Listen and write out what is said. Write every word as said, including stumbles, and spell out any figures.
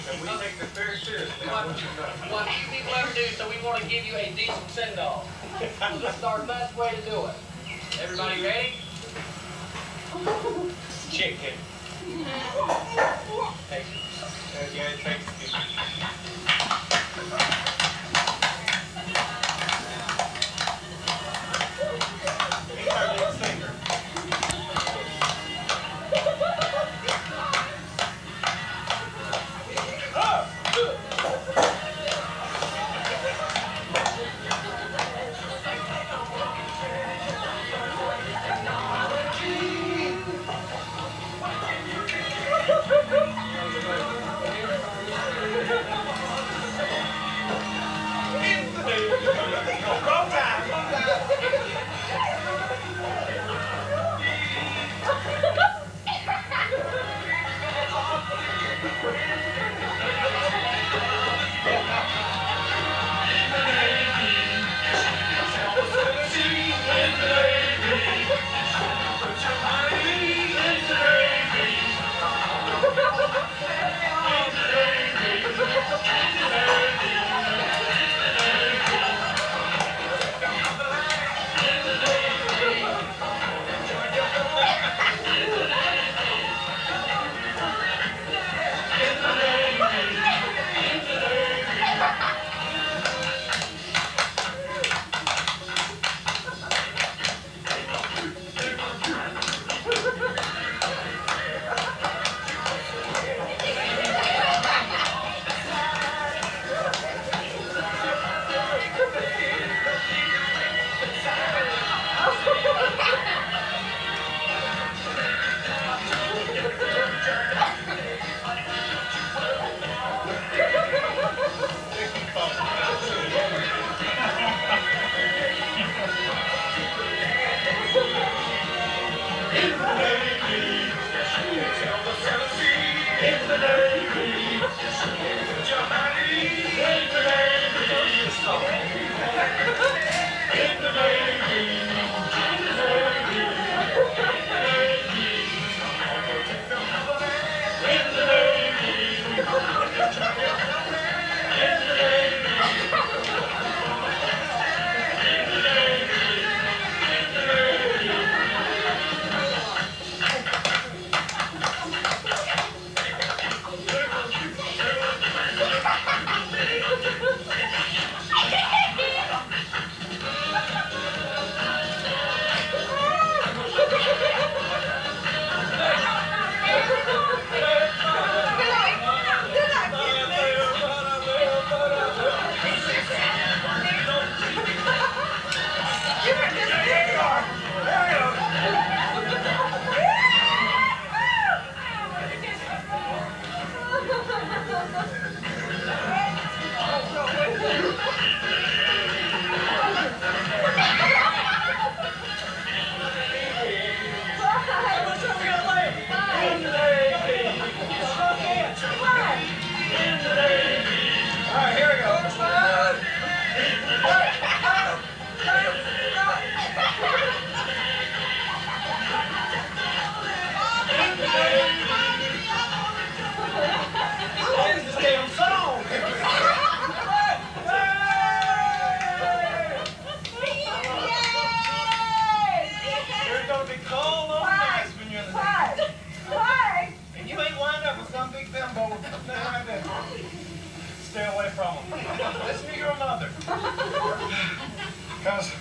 And we take this very seriously, I What, want you to know. what you people ever do, so we want to give you a decent send-off. This is our best way to do it. Everybody ready? Chicken. Take it. Uh, yeah, it takes it. He's our lead singer. Stay away from them. Listen to your mother. Because